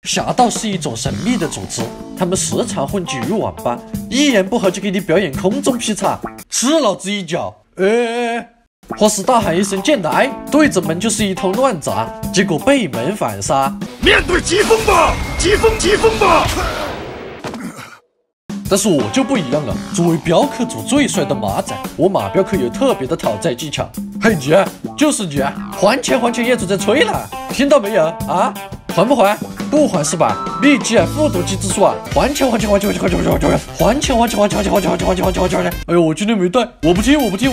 侠盗是一种神秘的组织，他们时常混迹于网吧，一言不合就给你表演空中劈叉，吃老子一脚！或是大喊一声贱奶，对着门就是一通乱砸，结果背门反杀。 面对疾风吧，疾风吧！ 但是我就不一样了，作为镖客组最帅的马仔，我马镖客有特别的讨债技巧。嘿你，就是你，还钱业主在催了，听到没有啊？还不还？不还是吧？立即复读机之术啊！还钱！还钱！哎呦，我今天没带，我不听！还钱！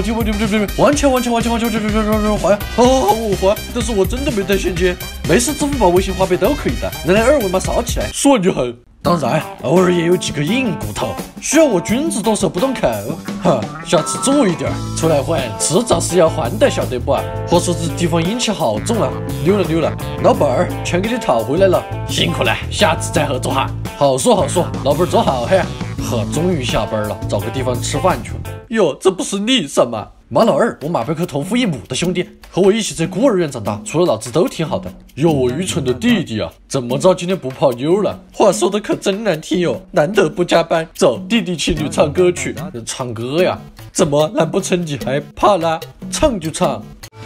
还！好，我还。但是我真的没带现金，没事，支付宝、微信、花呗都可以的，能来二维码扫起来，算你狠。当然，偶尔也有几个硬骨头，需要我君子动手不动口。哈，下次注意点，出来还，迟早是要还的，晓得不？话说这地方阴气好重啊！溜了，老板儿，全给你讨回来了，辛苦了，下次再合作哈。好说，老板儿走好嘿。呵，终于下班了，找个地方吃饭去了。哟，这不是你什么？马老二，我马镖客同父异母的兄弟，和我一起在孤儿院长大，除了老子都挺好的。哟，愚蠢的弟弟啊，怎么着今天不泡妞了？话说的可真难听哟，难得不加班，走，弟弟请你唱歌去。唱歌呀？怎么难不成你还怕啦？唱就唱。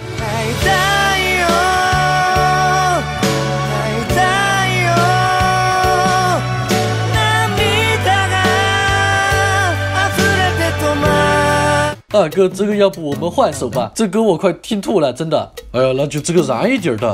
二哥，这个要不我们换首吧？这歌我快听吐了，真的。哎呀，那就这个燃一点的。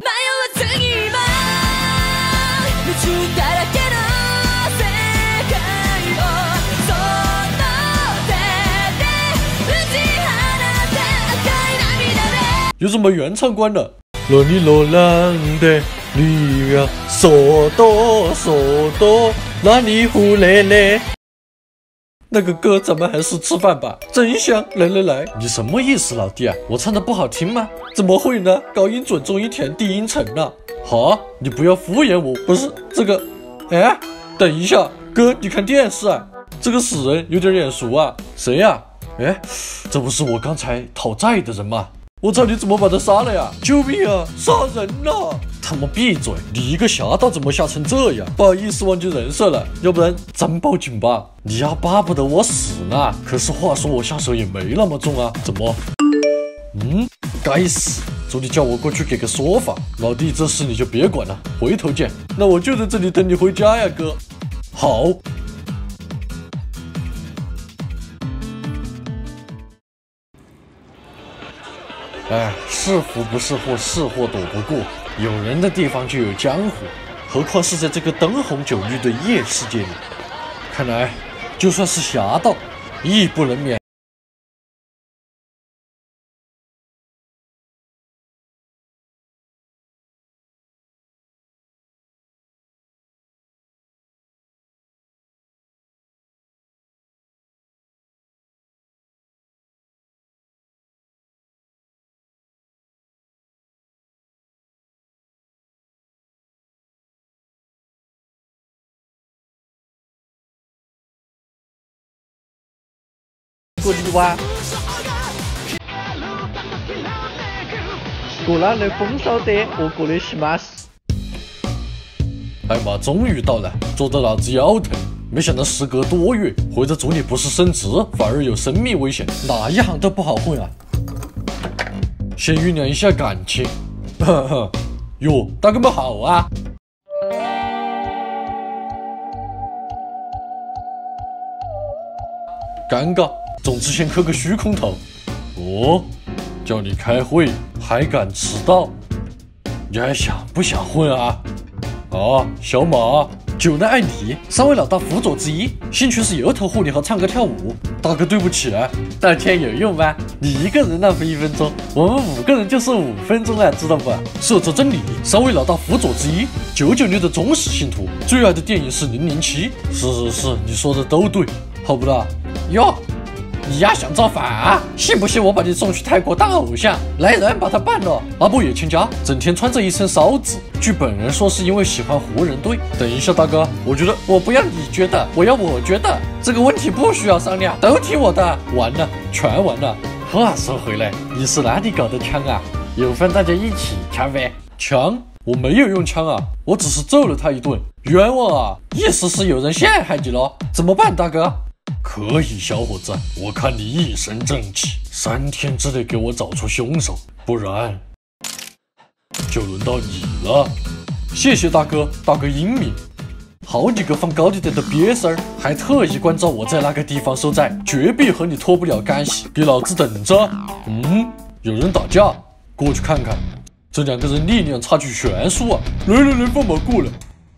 有什么原唱关了？罗尼罗浪的绿呀，索多，那里呼嘞嘞。那个歌咱们还是吃饭吧，真香！来，你什么意思，老弟啊？我唱的不好听吗？怎么会呢？高音准，中音甜，低音沉呢。好，你不要敷衍我，不是这个。哎，等一下，哥，你看电视啊？这个死人有点眼熟啊，谁呀？哎，这不是我刚才讨债的人吗？我操，你怎么把他杀了呀？救命啊！杀人了！他妈闭嘴！你一个侠盗怎么吓成这样？不好意思，忘记人设了，要不然咱报警吧。你要巴不得我死呢？可是话说我下手也没那么重啊，怎么？该死！助理叫我过去给个说法。老弟，这事你就别管了，回头见。那我就在这里等你回家呀，哥。好。哎，是福不是祸，是祸躲不过。有人的地方就有江湖，何况是在这个灯红酒绿的夜世界里。看来，就算是侠盗，亦不能免。过去哇！过来来丰收的，我过来洗马死。哎妈，终于到了，做得老子腰疼。没想到时隔多月，回着组里不是升职，反而有生命危险，哪一行都不好混啊！先酝酿一下感情。呵呵，哟，大哥们好啊！尴尬。总之先磕个虚空头。哦，叫你开会还敢迟到？你还想不想混啊？啊，小马，就那爱你，3位老大辅佐之一，兴趣是油头护理和唱歌跳舞。大哥对不起了，道歉有用吗？你一个人浪费1分钟，我们5个人就是5分钟了，知道不？设置真理，3位老大辅佐之一，996的忠实信徒，最爱的电影是007。是，你说的都对，好不啦？哟。你呀想造反啊？信不信我把你送去泰国当偶像？来人把他办了！阿布也请假，整天穿着一身骚子。据本人说是因为喜欢湖人队。等一下大哥，我不要你觉得，我要我觉得。这个问题不需要商量，都听我的。完了，全完了。话说回来，你是哪里搞的枪啊？有份大家一起枪呗。枪我没有用枪啊，我只是揍了他一顿，冤枉啊！意思是有人陷害你了，怎么办，大哥？可以，小伙子，我看你一身正气，3天之内给我找出凶手，不然就轮到你了。谢谢大哥，大哥英明。好你个放高利贷的瘪三儿，还特意关照我在那个地方收债，绝壁和你脱不了干系，给老子等着！有人打架，过去看看。这2个人力量差距悬殊啊！来，放马过来！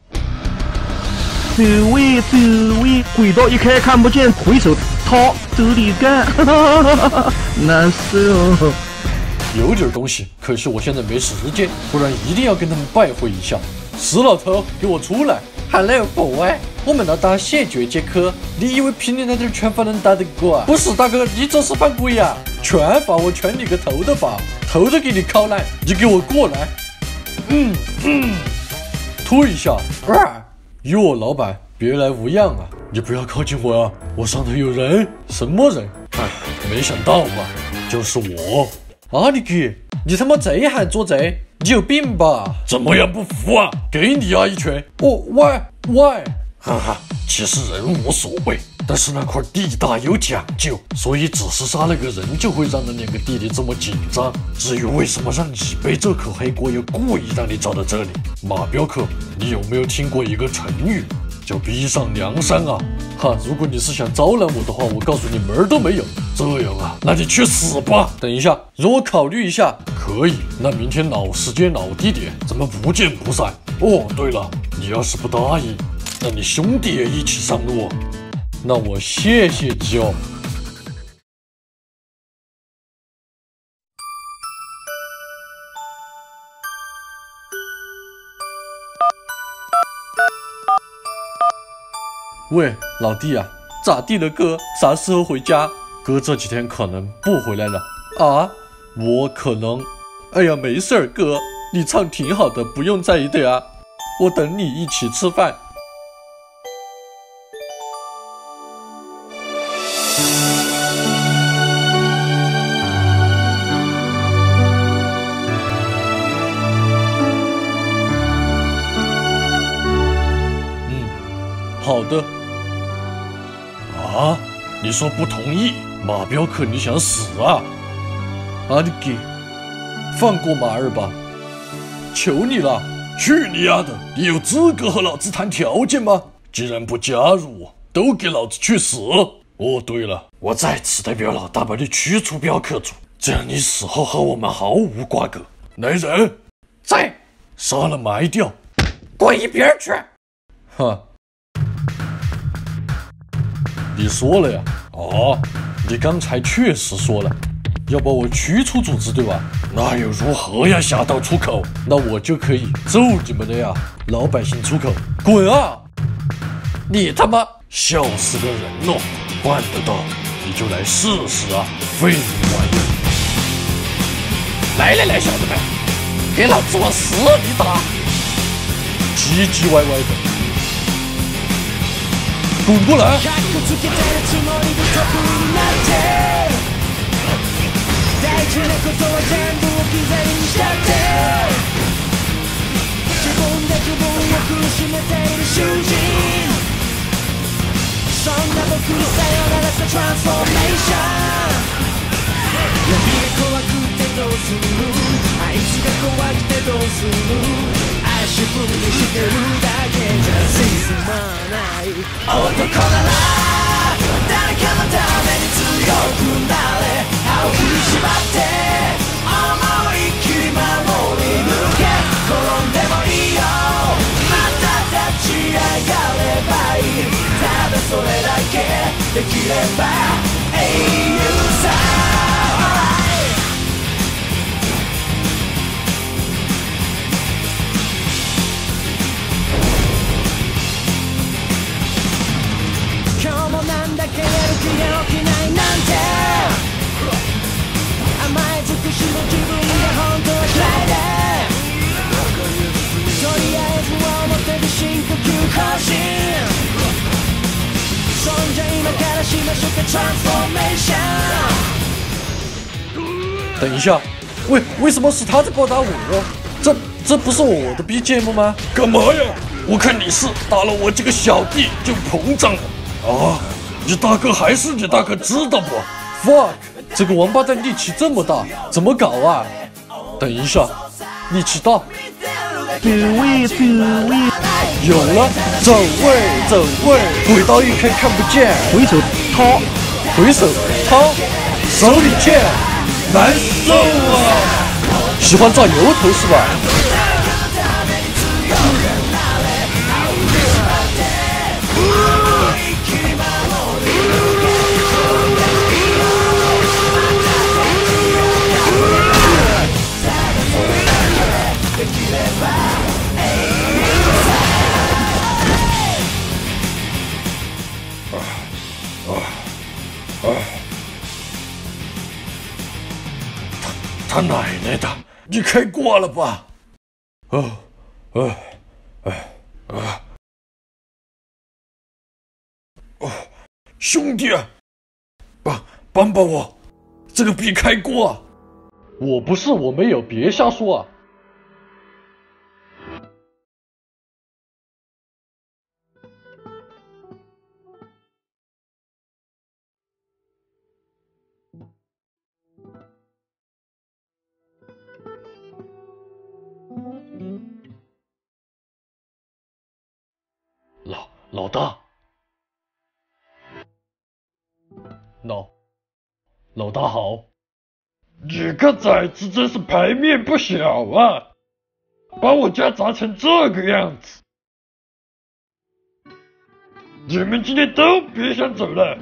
走位，轨道一开看不见，回手掏，手里干，难受。 有点东西，可惜我现在没时间，不然一定要跟他们拜会一下。死老头，给我出来 ！Hello boy， 我们要打谢绝杰克，你以为凭你那点拳法能打得过啊？不是大哥，你这是犯规啊！拳法我拳你个头的吧，头都给你敲烂，你给我过来！退一下！哟，老板，别来无恙啊！你不要靠近我啊，我上头有人。什么人？没想到吧？就是我。阿里给，你他妈贼喊捉贼，你有病吧？怎么样不服啊？给你啊一拳！喂！哈哈，其实人无所谓，但是那块地大有讲究，所以只是杀了个人就会让那2个弟弟这么紧张。至于为什么让你背这口黑锅，又故意让你找到这里，马镖客，你有没有听过一个成语，叫逼上梁山啊？哈，如果你是想招揽我的话，我告诉你门儿都没有。这样啊，那你去死吧！等一下，容我考虑一下。可以，那明天老时间老地点，咱们不见不散。哦，对了，你要是不答应，那你兄弟也一起上路。那我谢谢你哦。喂，老弟啊，咋地了哥？啥时候回家？哥这几天可能不回来了啊。我可能……哎呀，没事儿，哥，你唱挺好的，不用在意的呀。我等你一起吃饭。好的。啊，你说不同意？马镖客，你想死啊？阿里给，放过马二吧，求你了！去你丫的！你有资格和老子谈条件吗？既然不加入我，都给老子去死！哦，对了，我在此代表老大把你驱出镖客组，这样你死后和我们毫无瓜葛。来人，在，杀了埋掉，滚一边去！哈。你说了呀？哦，你刚才确实说了，要把我驱出组织，对吧？那又如何呀？侠盗出口，那我就可以揍你们的呀！老百姓出口，滚啊！你他妈笑死个人喽！办得到你就来试试啊！废物玩意儿！来，小子们，给老子往死里打！唧唧歪歪的。滚过来！足踏みしてるだけじゃ進まない男なら誰かのために強くなれ歯を食いしばって思いっきり守り抜け転んでもいいよまた立ち上がればいいただそれだけできれば英雄さやる気が起きないなんて甘え尽くしの自分が本当は嫌いでとりあえず表で深呼吸更新そんじゃ今からしましょうか transformation 等一下，为什么是他在暴打我？ 这不是我的 BGM 吗？干嘛呀？我看你是打了我这个小弟就膨胀了啊！你大哥还是你大哥，知道不 ？fuck， 这个王八蛋力气这么大，怎么搞啊？等一下，力气大。 走位，走位， 有了，走位，走位，轨道一开看不见， 回手掏， 回手掏，手里剑，难受啊！喜欢炸油头是吧？他奶奶的！你开挂了吧？兄弟啊，帮帮我，这个逼开锅啊！我不是，我没有，别瞎说啊！老大，老大好，你个崽子真是牌面不小啊，把我家砸成这个样子，你们今天都别想走了。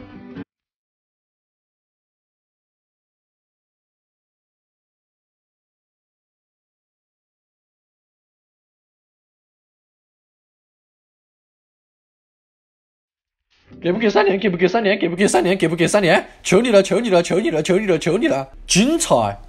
给不给3年？给不给3年？给不给3年？给不给3年？求你了！求你了！求你了！求你了！求你了！精彩！